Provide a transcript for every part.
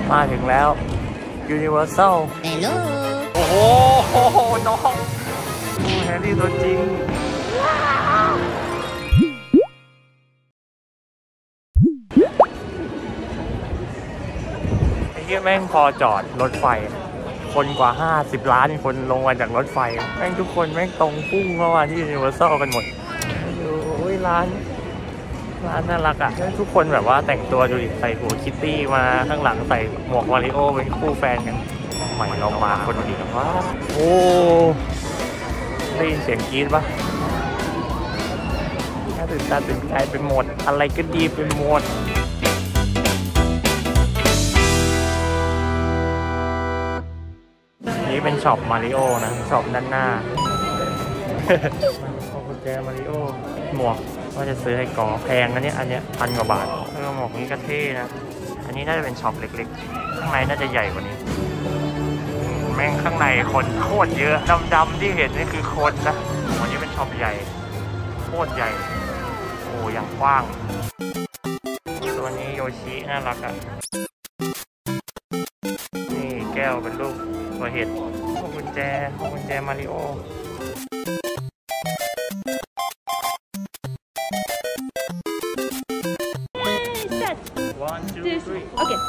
มาถึงแล้ว Universal โอ้โหน้องแฮร์รี่ตัวจริงไอ้เหี้ยแม่งพอจอดรถไฟคนกว่า50 ล้านคนลงมาจากรถไฟแม่งทุกคนแม่งตรงพุ่งเข้ามาที่ Universal กันหมดโอ้ยร้านน่ารักอ่ะทุกคนแบบว่าแต่งตัวดูดิใส่หัวคิตตี้มาข้างหลังใส่หมวกมาริโอเป็นคู่แฟนกันใหม่เรามาคนดีกันว่าโอ้ได้ยินเสียงกรี๊ดปะน่าตื่นตาตื่นใจไปหมดอะไรก็ดีไปหมดนี่เป็นช็อปมาริโอนะช็อปด้านหน้ากุญแจมาริโอหมวกว่าจะซื้อให้กอแพงอันนี้1,000 กว่าบาทแล้วหมวกนี้ก็เท่นะอันนี้น่าจะเป็นช็อปเล็กๆข้างในน่าจะใหญ่กว่านี้แม่งข้างในคนโคตรเยอะดำๆที่เห็นนี่คือคนนะวันนี้เป็นช็อปใหญ่โคตรใหญ่โอ้ยังกว้างตัวนี้โยชิน่ารักอ่ะนี่แก้วเป็นรูปตัวเห็ดพวกกุญแจมาริโอ1 2 3 Okay.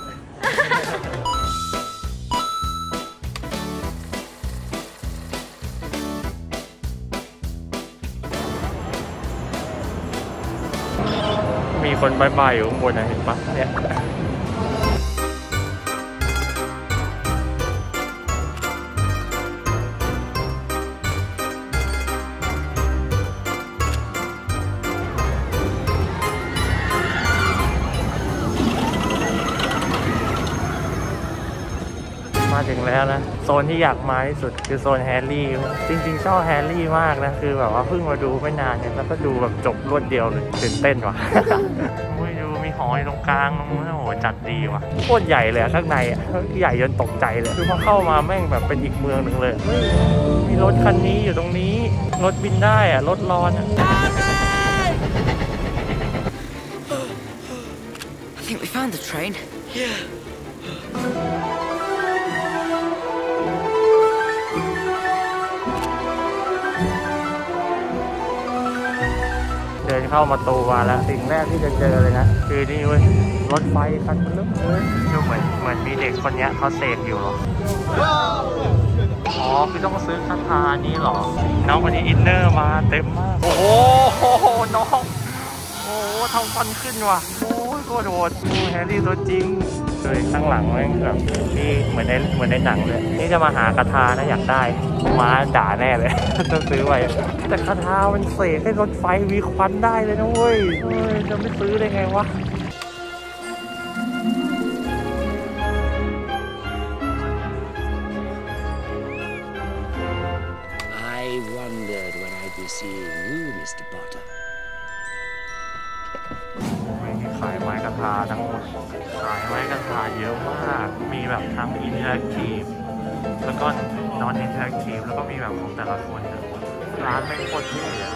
มีคนบายอยู่ข้างบนนะเห็นปะเนี่ยมาถึงแล้วนะโซนที่อยากมาที่สุดคือโซนแฮร์รี่จริงๆชอบแฮร์รี่มากนะคือแบบว่าเพิ่งมาดูไม่นานเนี่ยแล้วก็ดูแบบจบรวดเดียวเลยตื่นเต้นว่ะ ไม่ดูมีหออยู่ตรงกลางโอ้โหจัดดีว่ะโคตรใหญ่เลยข้างในอ่ะใหญ่จนตกใจเลยคือพอเข้ามาแม่งแบบเป็นอีกเมืองหนึ่งเลยมีรถคันนี้อยู่ตรงนี้รถบินได้อ่ะรถร้อนอ่ะ I think we found the train. Yeah. เดินเข้าประตูมาแล้วสิ่งแรกที่จะเจอเลยนะคือนี่เว้ยรถไฟคันมันเริ่มเลยดูเหมือนมีเด็กคนนี้เขาเสกอยู่หรออ๋อคือต้องซื้อคาถานี้หรอน้องวันนี้อินเนอร์มาเต็มมากโอ้โหน้องโอ้ทำฟันขึ้นว่ะโอ้ยโคตรโหดแฮร์รี่ตัวจริงเลยข้างหลังแม่งแบบนี่เหมือนในหนังเลยนี่จะมาหาคาถานะอยากได้ม้าด่าแน่เลยต้องซื้อไว้แต่คาถามันเสกให้รถไฟมีควันได้เลยนะเว้ยจะไม่ซื้อได้ไงวะ I wondered when I'd be seeing you, Mr. Potter. ขายไม้กระทาทั้งหมดขายไม้กระทาเยอะมากมีแบบทั้งอินเทอร์แอคทีฟแล้วก็นอนอินเทอร์แอคทีฟแล้วก็มีแบบของแต่ละคนนะร้านไม่โคตรเท่อะ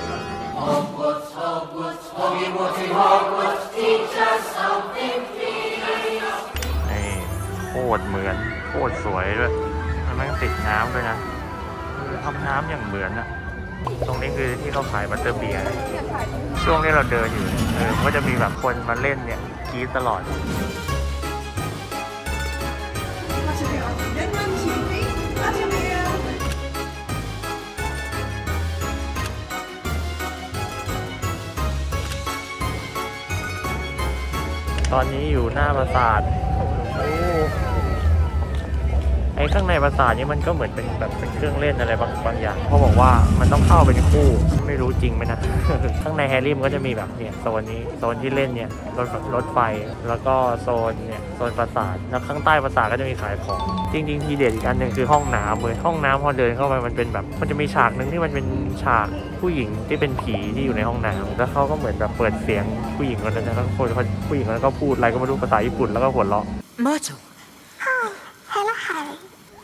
นี่โคตรเหมือนโคตรสวยด้วยมันไม่ติดน้ำด้วยนะทำน้ำอย่างเหมือนอะตรงนี้คือที่เขาขายบัตเตอร์เบียร์ช่วงที่เราเดินอยู่ก็จะมีแบบคนมาเล่นเนี่ยกรี๊ดตลอดตอนนี้อยู่หน้าปราสาทไอ้ข้างในปราสาทนี้มันก็เหมือนเป็นแบบเป็นเครื่องเล่นอะไรบางอย่างเขาบอกว่ามันต้องเข้าเป็นคู่ไม่รู้จริงไหมนะ ข้างในแฮร์รี่มันก็จะมีแบบเนี่ยโซนนี้โซนที่เล่นเนี่ยรถไฟแล้วก็โซนเนี่ยโซนปราสาทแล้วข้างใต้ปราสาทก็จะมีขายของจริงๆทีเด็ดอีกอันหนึ่งคือห้องน้ำเลยห้องน้ำพอเดินเข้าไปมันเป็นแบบมันจะมีฉากหนึ่งที่มันเป็นฉากผู้หญิงที่เป็นผีที่อยู่ในห้องน้ำแล้วเขาก็เหมือนแบบเปิดเสียงผู้หญิงคนนั้นแล้วผู้หญิงคนนั้นก็พูดอะไรก็ไม่รู้ภาษาญี่ปุ่นแล้วก็หัวเราะ Myrtle. Hello, Harry.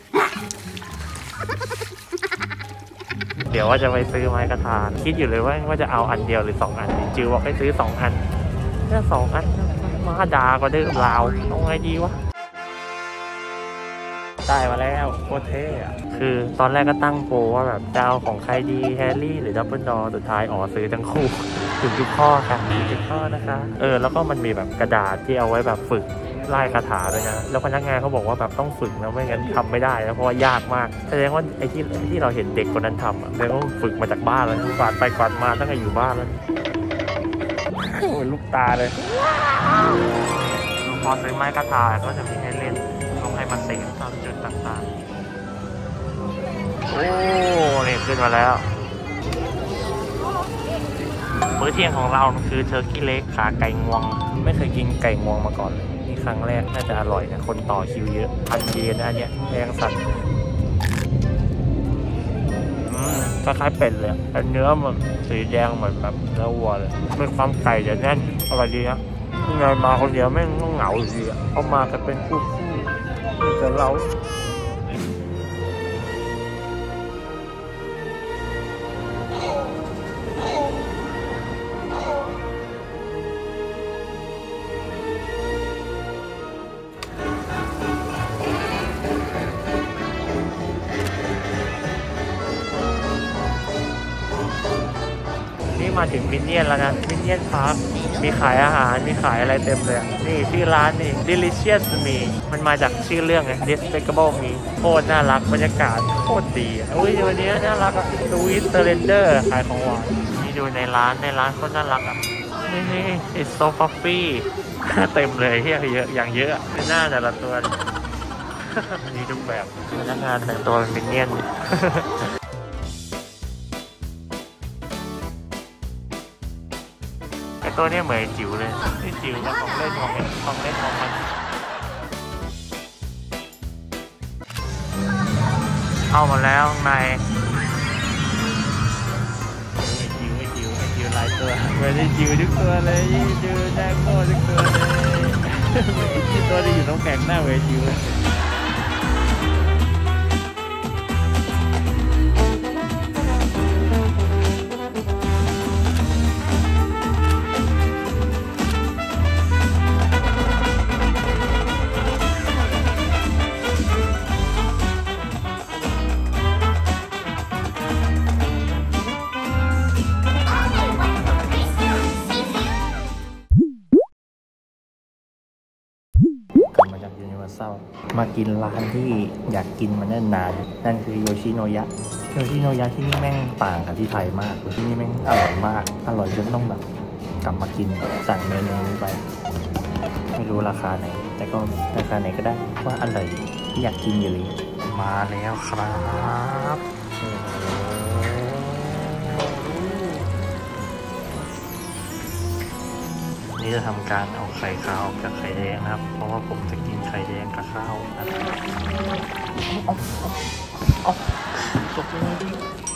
เดี๋ยวว่าจะไปซื้อไม้กระทาคิดอยู่เลยว่าจะเอาอันเดียวหรือ2 อันจิ๋วบอกให้ซื้อ2 อันแค่2 อันมาด่าก็เดิมลาวเอาไงดีวะได้มาแล้วโคตรเท่อะคือตอนแรกก็ตั้งโปรว่าแบบจะเอาของใครดีแฮร์รี่หรือดับเบิลดอร์สุดท้ายซื้อทั้งคู่ถึงทุกข้อค่ะทุกข้อนะคะแล้วก็มันมีแบบกระดาษที่เอาไว้แบบฝึกไล่คาถาด้วยนะแล้วพนักงานเขาบอกว่าแบบต้องฝึกนะไม่งั้นทำไม่ได้นะเพราะว่ายากมากแสดงว่าไอ้ที่เราเห็นเด็กคนนั้นทำแสดงว่าฝึกมาจากบ้านแล้วกวาดไปกวาดมาตั้งแต่อยู่บ้านแล้วโอ้ยลูกตาเลยพอซื้อไม้คาถาก็จะมีให้เล่นต้องให้มันเตะตามจุดต่างๆโอ้นี่ขึ้นมาแล้วมื้อเที่ยงของเราคือเทอร์กี้เล็กขาไก่งวงไม่เคยกินไก่งวงมาก่อนเลยนี่ครั้งแรกน่าจะอร่อยนะคนต่อคิวเยอะ1,000 เยนนะเนี่ยแพงสัตว์คล้ายๆเป็ดเลยแต่เนื้อมันสีแดงเหมือนแบบเนื้อวัวเลยมีความไก่จะแน่นอร่อยดีนะยังไงมาคนเดียวไม่ต้องเหงาอยู่ดีเพราะมากันเป็นคู่แต่เรามาถึงมินเนี่ยนแล้วนะมินเนี่ยนพาร์คมีขายอาหารมีขายอะไรเต็มเลยนี่ชื่อร้านนี่ Delicious มีมันมาจากชื่อเรื่องไง Despicable มีโคตรน่ารักบรรยากาศโคตรดีอุ้ยวันนี้น่ารักอ่ะ Sweet Surrender ขายของหวานนี่ดูในร้านโคตรน่ารักอ่ะนี่ It's so fluffy เต็มเลยเยอะอย่างเยอะหน้าแต่ละตัวมีทุกแบบพนักงานแต่งตัวเป็นมินเนี่ยนตัวนี้เหมือนจิ๋วเลยนี่จิ๋วกับของเล่นของมันเข้ามาแล้วในไอ้จิ๋วหลายตัวไม่ได้จิ๋วทุกตัวเลยจิ๋วแน่โง่ทุกตัวเลยที่ตัวที่อยู่น้ำแข็งหน้าเวจิ๋วเลยมากินร้านที่อยากกินมาเนิ่นนานนั่นคือโยชิโนยะที่นี่แม่งต่างกับที่ไทยมากที่นี่แม่งอร่อยมากอร่อยจนต้องแบบกลับมากินสั่งเมนูนี้ไปไม่รู้ราคาไหนแต่ก็ราคาไหนก็ได้ว่าอร่อยที่อยากกินอยู่เลยมาแล้วครับนี่จะทำการเอาไข่ขาวกับไข่แดงนะครับเพราะว่าผมจะกินไข่แดงกับข้าวตกเลยดิ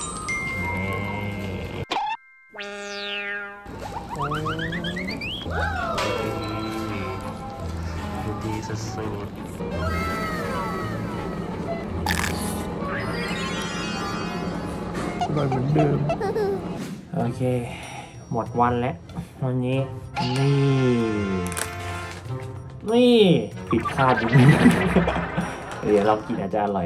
ดูดีสุดๆอร่อยเหมือนเดิมโอเคหมดวันแล้ววันนี้นี่ผิดคาดจริงเดี๋ยวเรากินอาจจะอร่อย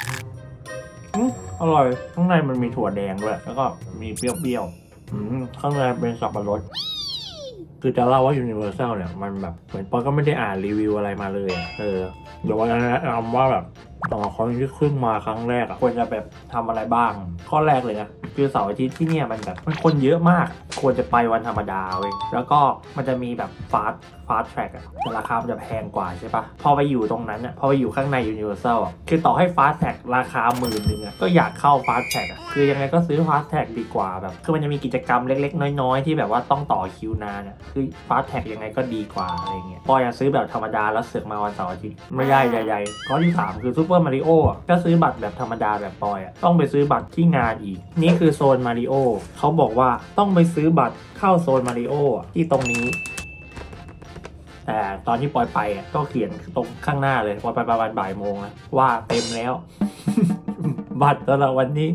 อร่อยข้างในมันมีถั่วแดงด้วยแล้วก็มีเปรี้ยวๆข้างในเป็นสับปะรดคือจะเล่าว่า Universal เนี่ยมันแบบเหมือนปอยก็ไม่ได้อ่านรีวิวอะไรมาเลยเดี๋ยววันนั้นแนะนำว่าแบบตอนเขาที่ขึ้นมาครั้งแรกควรจะแบบทำอะไรบ้างข้อแรกเลยนะคือเสาร์อาทิตย์ที่เนี่ยมันแบบมันคนเยอะมากควรจะไปวันธรรมดาเว้ยแล้วก็มันจะมีแบบฟาสต์แทร็กอะแต่ราคามันจะแพงกว่าใช่ปะพอไปอยู่ตรงนั้นอะพอไปอยู่ข้างใน Universal อะคือต่อให้ฟาสต์แทร็กราคา10,000อะก็อยากเข้าฟาสต์แทร็กอะคือยังไงก็ซื้อฟาสต์แทร็กดีกว่าแบบคือมันจะมีกิจกรรมเล็กๆน้อยๆที่แบบว่าต้องต่อคิวนานอะคือฟาสต์แทร็กยังไงก็ดีกว่าอะไรเงี้ยพออยากซื้อแบบธรรมดาแล้วเสือกมาวันเสาร์อาทิตย์ไม่ได้ใหญ่ๆข้อที่3คือซูเปอร์มาริโอก็ซื้อบัตรแบบธรรมดาแบบปอยอะต้องไปซื้อบัตรที่งานอีกนี่คือโซนมาริโอเขาบอกว่าต้องไปซื้อบัตรเข้าโซนมาริโอที่ตรงนี้แต่ตอนที่ปอยไปอ่ะก็เขียนตรงข้างหน้าเลยปอยไปประมาณบ่ายโมงนะว่าเต็มแล้ว บัตรสำหรับวันนี้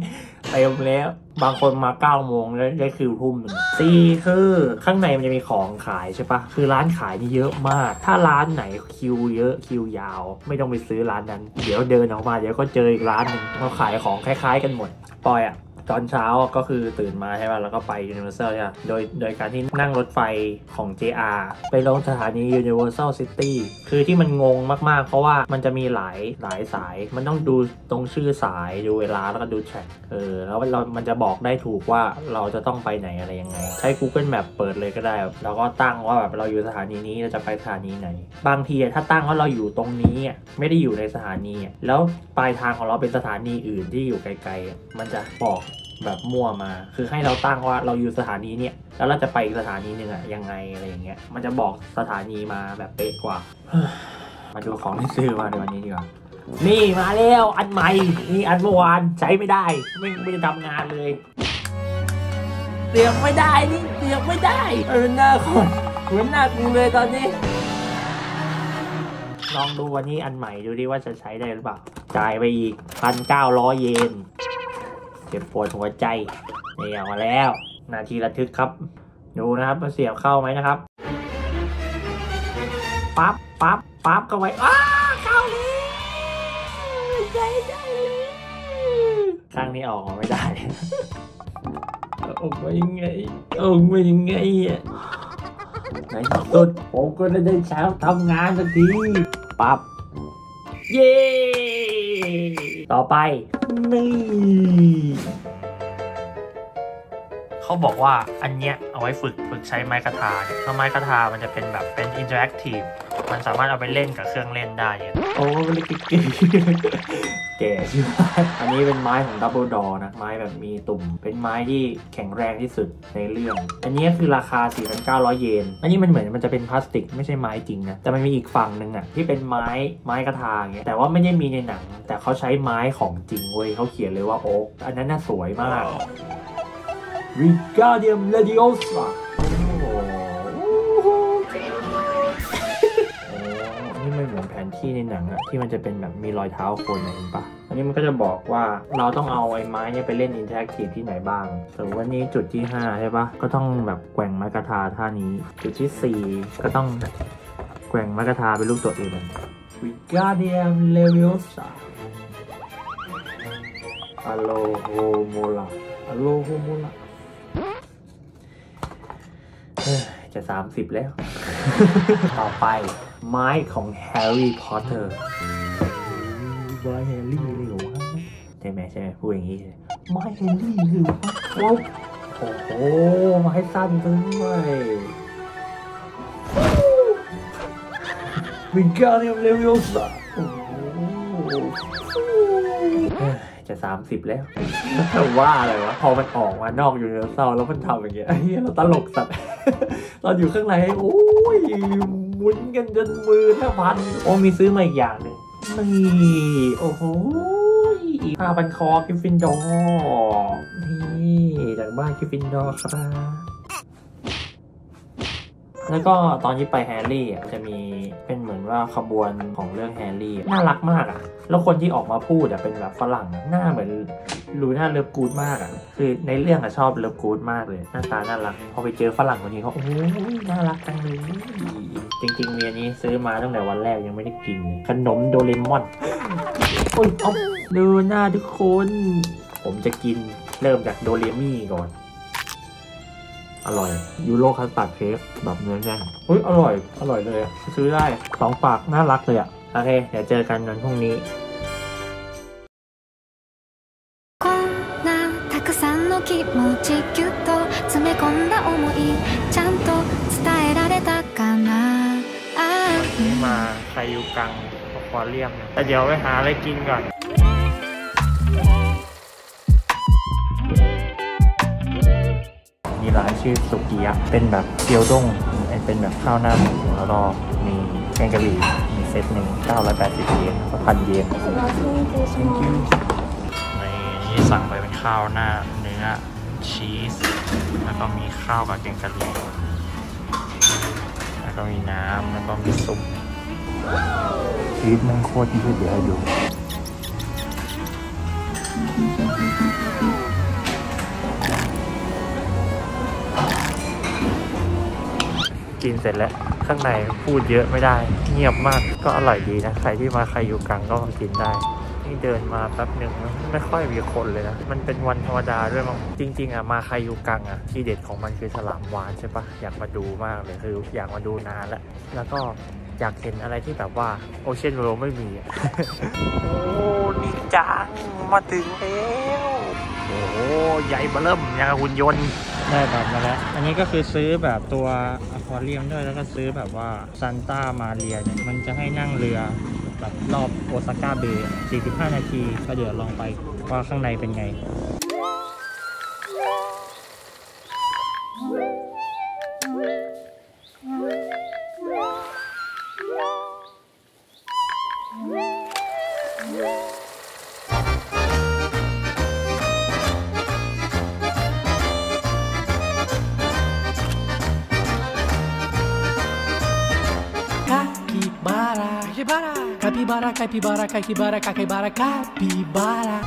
เต็มแล้วบางคนมา9 โมงได้คิวทุ่มหนึ่ง4คือข้างในมันจะมีของขายใช่ปะคือร้านขายนี่เยอะมากถ้าร้านไหนคิวเยอะคิวยาวไม่ต้องไปซื้อร้านนั้นเดี๋ยวเดินออกมาเดี๋ยวก็เจออีกร้านหนึ่งเขาขายของคล้ายๆกันหมดปอยตอนเช้าก็คือตื่นมาใช่ป่ะแล้วก็ไป Universal ใช่ป่ะโดยการที่นั่งรถไฟของ JR ไปลงสถานี Universal City คือที่มันงงมากๆเพราะว่ามันจะมีหลายสายมันต้องดูตรงชื่อสายดูเวลาแล้วก็ดูแทร็กแล้วมันจะบอกได้ถูกว่าเราจะต้องไปไหนอะไรยังไงใช้ Google Map เปิดเลยก็ได้แล้วก็ตั้งว่าแบบเราอยู่สถานีนี้เราจะไปสถานีไหนบางทีถ้าตั้งว่าเราอยู่ตรงนี้ไม่ได้อยู่ในสถานีแล้วปลายทางของเราเป็นสถานีอื่นที่อยู่ไกลๆมันจะบอกแบบมั่วมาคือให้เราตั้งว่าเราอยู่สถานีเนี่ยแล้วเราจะไปอีกสถานีหนึ่งยังไงอะไรอย่างเงี้ยมันจะบอกสถานีมาแบบเป๊ะกว่า มาดูของที่ซื้อมาในวันนี้ดีกว่านี่มาแล้วอันใหม่นี่อันเมื่อวานใช้ไม่ได้ไม่ได้ทำงานเลยเสียบไม่ได้นี่เสียบไม่ได้หน้าคนเหมือนหน้ากูเลยตอนนี้ลองดูวันนี้อันใหม่ดูดิว่าจะใช้ได้หรือเปล่าจ่ายไปอีก 1,900 เยนเจ็บปวดหัวใจนี่ออกมาแล้วนาทีระทึกครับดูนะครับมาเสียบเข้าไหมนะครับปั๊บเข้าไว้เข้าเลยได้ข้างนี้ออกมาไม่ได้ออกมายังไงในที่สุดผมก็ได้เช้าทำงานสักทีปั๊บเย้ต่อไปนี่เขาบอกว่าอันเนี้ยเอาไว้ฝึกใช้ไม้กระทาเนี่ยไม้กระทามันจะเป็นแบบเป็นอินเทอร์แอคทีฟมันสามารถเอาไปเล่นกับเครื่องเล่นได้โอ้เล็กแก่ใช่ไหมอันนี้เป็นไม้ของดับเบิลดอร์นะไม้แบบมีตุ่มเป็นไม้ที่แข็งแรงที่สุดในเรื่องอันนี้คือราคา 4,900 เยนอันนี้มันเหมือนมันจะเป็นพลาสติกไม่ใช่ไม้จริงนะแต่มันมีอีกฝั่งหนึ่งที่เป็นไม้กระทาเงี้ยแต่ว่าไม่ได้มีในหนังแต่เขาใช้ไม้ของจริงเว้ยเขาเขียนเลยว่าโอ๊กอันนั้นน่าสวยมากWingardium Leviosa อันนี้ไม่เหมือนแผนที่ในหนังที่มันจะเป็นแบบมีรอยเท้าคนเห็นปะอันนี้มันก็จะบอกว่าเราต้องเอาไอ้ไม้เนี่ยไปเล่นอินเทอร์แอคทีฟที่ไหนบ้างสมมติว่านี้จุดที่5ใช่ปะก็ต้องแบบแกว่งไม้กระทาท่านี้จุดที่4ก็ต้องแกว่งไม้กระทาเป็นรูปตัวเอง Wingardium Leviosa Alohomora จะ30แล้ว ต่อไปไม้ของแฮร์รี่พอตเตอร์ไม้แฮร์รี่เลยเหรอวะใช่ไหมพูดอย่างนี้ไม้แฮร์รี่เลยเหรอวะโอ้โหไม้สั้นด้วยวิงการ์เนียมเลวิโอสจะ30แล้วแต่ว่าอะไรวะพอมันออกมานอกยูนิเวอร์แซลแล้วมันทำอย่างเงี้ยเราตลกสัตว์ตอนอยู่ข้างในโอ้ยหมุนกันจนมือแทบพันโอ้มีซื้อมาอีกอย่างหนึ่งนี่โอ้โหผ้าพันคอกิฟฟินดอร์นี่จากบ้านกิฟฟินดอร์ครับแล้วก็ตอนที่ไปแฮร์รี่จะมีเป็นเหมือนว่าขบวนของเรื่องแฮร์รี่น่ารักมากแล้วคนที่ออกมาพูดเป็นแบบฝรั่งหน้าเหมือนลูน่าเลิฟกู๊ดมากคือในเรื่องชอบเลิฟกู๊ดมากเลยหน้าตาน่ารักพอไปเจอฝรั่งคนนี้เขาโอ้ยน่ารักจังเลยจริงๆเมียนี้ซื้อมาตั้งแต่วันแรกยังไม่ได้กินขนมโดเรมอนโอ้ยเอาดูหน้าทุกคนผมจะกินเริ่มจากโดเรมี่ก่อนอร่อยยูโรคัสตาร์ดเค้กแบบเนื้อแน่นเฮ้ยอร่อยเลยซื้อได้2 ปากน่ารักเลยโอเคเดี๋ยวเจอกันวันพรุ่งนี้気持ちぎゅっと詰め込んだ想いちゃんと伝えられたかなมาไซยูกังอควาเรียมแต่เดี๋ยวไปหาอะไรกินก่อนมีร้านชื่อสุกิยะเป็นแบบเกี๊ยวด้งเป็นแบบข้าวหน้าหมูแล้วก็มีแกงกะหรี่มีเซตหนึ่ง980 เยน1,000 เยนนี่สั่งไปเป็นข้าวหน้าเนื้อชีสแล้วก็มีข้าวกับแกงกะหรี่แล้วก็มีน้ำแล้วก็มีซุปชีสมันโคตรยืดเดี๋ยวให้ดูกินเสร็จแล้วข้างในพูดเยอะไม่ได้เงียบมากก็อร่อยดีนะใครที่มาใครอยู่กลางก็มากินได้นี่เดินมาแป๊บหนึ่งไม่ค่อยมีคนเลยนะมันเป็นวันธรรมดาด้วยมั้งจริงๆอ่ะมาใครอยู่กลางอ่ะที่เด็ดของมันคือฉลามวาฬใช่ปะอยากมาดูมากเลยคืออยากมาดูนานแล้วก็อยากเห็นอะไรที่แบบว่าโอเชียนโรไม่มี โอ้นี่จังมาถึงแล้วโอ้ใหญ่เบ้อเริ่มยังหุ่นยนต์ได้แบบมาแล้วอันนี้ก็คือซื้อแบบตัวอควาเรียมด้วยแล้วก็ซื้อแบบว่าซันต้ามาเรียเนี่ยมันจะให้นั่งเรือแบบรอบโอซาก้าเบย์45 นาทีก็เดี๋ยวลองไปว่าข้างในเป็นไง Capibara, capibara, capibara, capibara, capibara.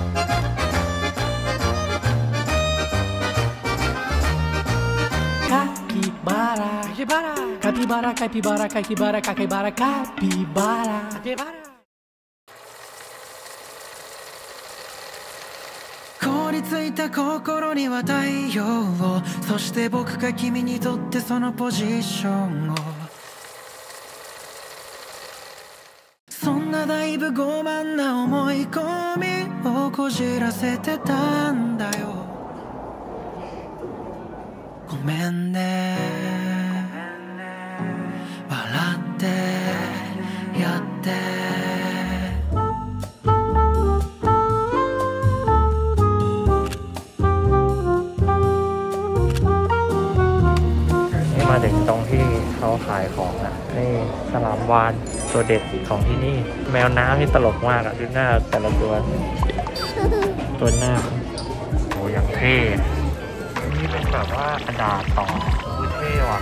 Capibara, capibara, capibara, capibara, capibara, capibara. 凍りついた心には太陽をそして僕が君にとってそのポジションをそんなだいぶ傲慢な思い込みをこじらせてたんだよごめんね笑ってやってมาถึงตรงที่เขาขายของอ่ะนี่ฉลามวาฬตัวเด็ดของที่นี่แมวน้ำนี่ตลกมากอ่ะดูหน้าแต่ละตัวหน้าโอ้ยังเท่นี่เป็นแบบว่ากระดาษต่อเท่ว่ะ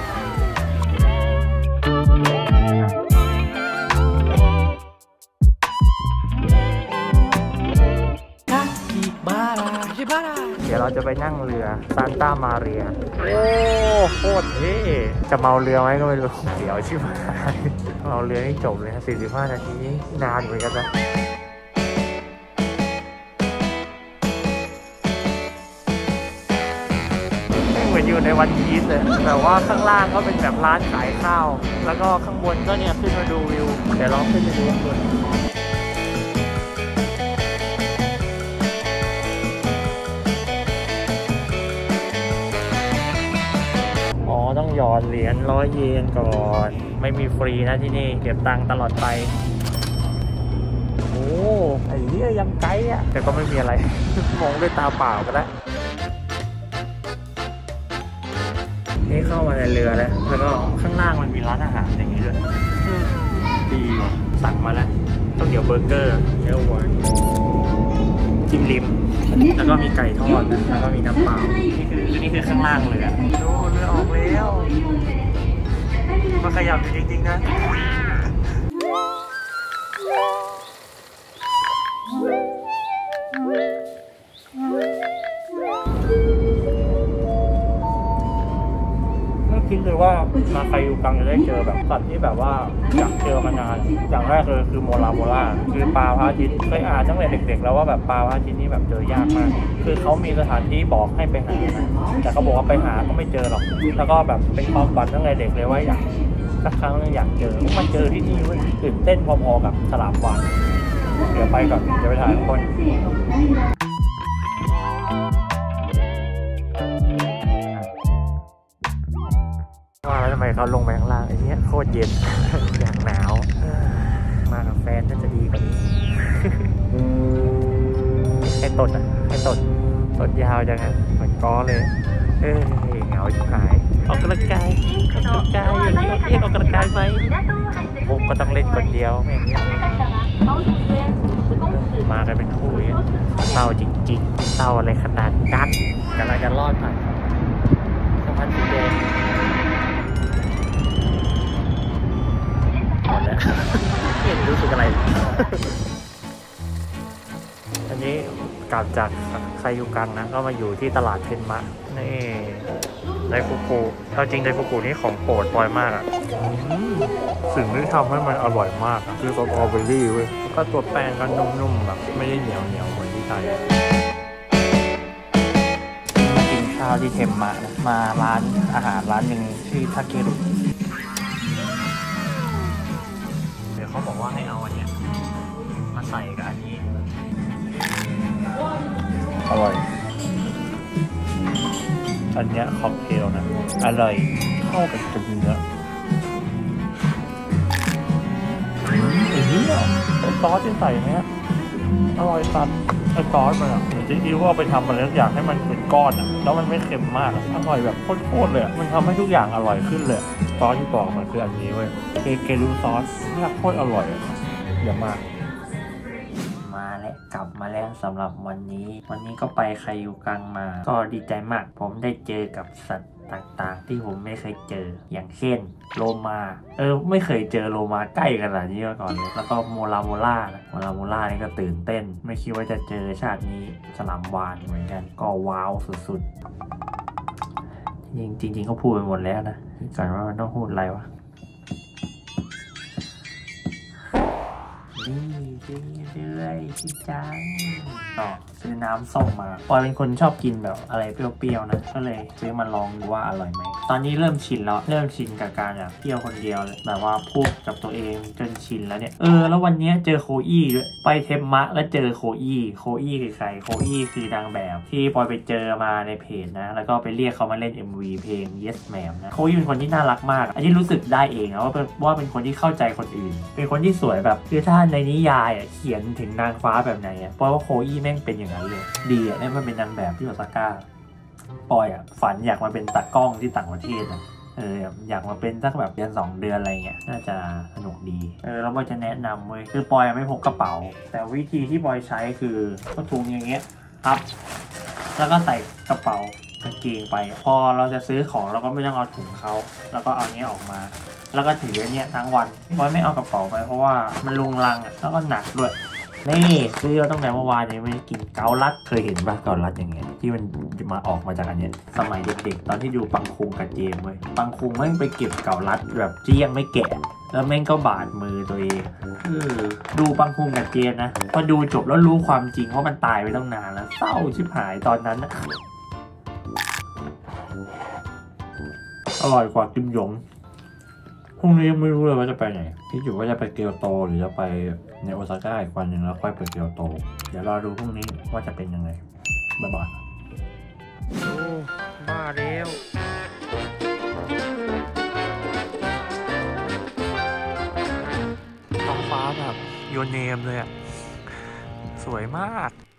เดี๋ยวเราจะไปนั่งเรือซานต้ามาเรียโอ้โคตรเท่จะเมาเรือไหมก็ไม่รู้เดี๋ยวชิบหายเมาเรือนี่จบเลยนะ45 นาทีนานเหมือนกันนะเหมือนอยู่ในวันพีซเลยแต่ว่าข้างล่างก็เป็นแบบร้านขายข้าวแล้วก็ข้างบนก็เนี่ยขึ้นมาดูวิวเดี๋ยวลองขึ้นไปดูข้างบนต้องหยอดเหรียญ100 เยนก่อนไม่มีฟรีนะที่นี่เก็บตังค์ตลอดไปโอ้ไอ้เหี้ยยังไกลอ่ะแต่ก็ไม่มีอะไร มองด้วยตาเปล่าก็ได้นี่เข้ามาในเรือแล้วก็ข้างล่างมันมีร้านอาหารอย่างนี้ด้วยดีว่ะสั่งมาแล้วต้องเดี๋ยวเบอร์เกอร์เนื้อวัวจิ้มริมแล้วก็มีไก่ทอดนะแล้วก็มีน้ำเปล่านี่คือข้างล่างเลยอะดูเรือออกแล้วมาขยับอยู่จริงๆนะไม่คิดเลยว่ามาใครอยู่กลางจะได้เจอแบบสัตว์ที่แบบว่าอยากเจอมานานอย่างแรกเลยคือโมลาคือปลาพระอาทิตย์เคยอ่านตั้งแต่เด็กๆแล้วว่าแบบปลาพระอาทิตย์นี่แบบเจอยากมากคือเขามีสถานที่บอกให้ไปหาแต่เขาบอกว่าไปหาก็ไม่เจอหรอกแล้วก็แบบเป็นความฝันตั้งแต่เด็กเลยว่าอยากสักครั้งนึงอยากเจอมาเจอที่นี่มันตื่นเต้นพอๆกับฉลามวาฬเดี๋ยวไปก่อนเดี๋ยวไปถ่ายคนว่าแล้วทำไมเขาลงไปข้างล่างไอ้นี้โคตรเย็น อย่างหนาวมากับแฟนน่าจะดีกว่านี้ ให้ตดยาวจังนะเหมือนก้อเลยเหงาชิบหายออกกำลังกายอย่างนี้เรียกออกกำลังกายไหมผมก็ต้องเล่นคนเดียวแม่งเนี้ยมากันเป็นคู่เศร้าจริงๆเศร้าอะไรขนาดนั้นกำลังจะรอดผ่านสะพานสีแดงหมดแล้วไม่รู้สึกอะไร อันนี้กลับจากไคยูกังนะก็มาอยู่ที่ตลาดเทนมะนี่ไดฟุกุเอาจริงไดฟุกุนี่ของโปรดปอยมากอ่ะสิ่งที่ทำให้มันอร่อยมากคือสตรอเบอรี่เว้ยก็ตัวแป้งก็นุ่มๆแบบไม่ได้เหนียวเหมือนที่ไทยกินข้าวที่เทมมะนะมาร้านอาหารร้านหนึ่งชื่อทาเกรุเดี๋ยวเขาบอกว่าให้เอาอันเนี้ยมาใส่กับอันนี้อร่อยอันเนี้ยค็อกเทลนะอร่อยเข้ากับเนื้อไอ้เหี้ยซอสที่ใส่เนี้ยอร่อยสัตว์ไอ้ซอสมันอ่ะจริงๆว่าไปทำมันแล้วอยากให้มันเป็นก้อนอ่ะแล้วมันไม่เค็มมากอร่อยแบบโคตรเลยมันทำให้ทุกอย่างอร่อยขึ้นเลยซอสที่บอกมันคืออันนี้เว้ยเกลูซอสเนี่ยโคตรอร่อยเดี๋ยวมากมาและกลับมาแล้วสำหรับวันนี้ก็ไปไคยูกังมาก็ดีใจมากผมได้เจอกับสัตว์ต่างๆที่ผมไม่เคยเจออย่างเช่นโลมาไม่เคยเจอโลมาใกล้ขนาดนี้มาก่อนเลยแล้วก็โมลานี่ก็ตื่นเต้นไม่คิดว่าจะเจอชาตินี้ฉลามวาฬเหมือนกันก็ว้าวสุดๆจริงก็พูดไปหมดแล้วนะก่อนว่ามันต้องพูดอะไรวะนี่เรื่อยๆพี่จังต่อซื้อน้ำส้มมาปอยเป็นคนชอบกินแบบอะไรเปรี้ยวๆนะก็เลยซื้อมาลองดูว่าอร่อยไหมตอนนี้เริ่มชินแล้วเริ่มชินกับการแบบเปรี้ยวคนเดียวเลยแบบว่าพูดกับตัวเองจนชินแล้วเนี่ยแล้ววันนี้เจอโคอี้ด้วยไปเทมมะแล้วเจอโคอี้คือใครโคอี้คือนางแบบที่ปอยไปเจอมาในเพจนะแล้วก็ไปเรียกเขามาเล่น MV เพลง Yes Ma'am นะโคอี้เป็นคนที่น่ารักมากอันนี้รู้สึกได้เองนะว่าเป็นคนที่เข้าใจคนอื่นเป็นคนที่สวยแบบคือถ้าในนิยายเขียนถึงนางฟ้าแบบไหนเพราะว่าโคอี้แม่งเป็นอย่างนั้นเลยดีได้มาเป็นนางแบบที่โอซาก้าปอยฝันอยากมาเป็นตากล้องที่ต่างประเทศอยากมาเป็นสักแบบเดือน2 เดือนอะไรเงี้ยน่าจะสนุกดีแล้วปอยจะแนะนำเว้ยคือปอยไม่พกกระเป๋าแต่วิธีที่ปอยใช้คือก็ถุงอย่างเงี้ยครับแล้วก็ใส่กระเป๋ากางเกงไปพอเราจะซื้อของเราก็ไม่ต้องเอาถุงเขาแล้วก็เอาเนี้ยออกมาแล้วก็ถือเนี้ยทั้งวันปอยไม่เอากระเป๋าไปเพราะว่ามันลุงลังแล้วก็หนักด้วยนี่ซื้อตั้งแต่เมื่อวานนี้ไม่ได้กินเกาลัดเคยเห็นป่ะเกาลัดอย่างเงี้ยที่มันมาออกมาจากอันเนี้ยสมัยเด็กๆตอนที่ดูปังคุงกับเจมเว้ยปังคุงแม่งไปเก็บเกาลัดแบบที่ยังไม่แกะแล้วแม่งก็บาดมือตัวเองดูปังคุงกับเจมนะพอดูจบแล้วรู้ความจริงว่ามันตายไปตั้งนานแล้วเศร้าชิบหายตอนนั้นอร่อยกว่ากิมหยงพรุ่งนี้ยังไม่รู้เลยว่าจะไปไหนคิดอยู่ว่าจะไปเกียวโตหรือจะไปในโอซาก้าอีกวันหนึ่งแล้วค่อยไปเกียวโตเดี๋ยวรอดูพรุ่งนี้ว่าจะเป็นยังไงบ๊ายบายบ้าแล้วท้องฟ้าแบบโยเนมเลยอ่ะสวยมาก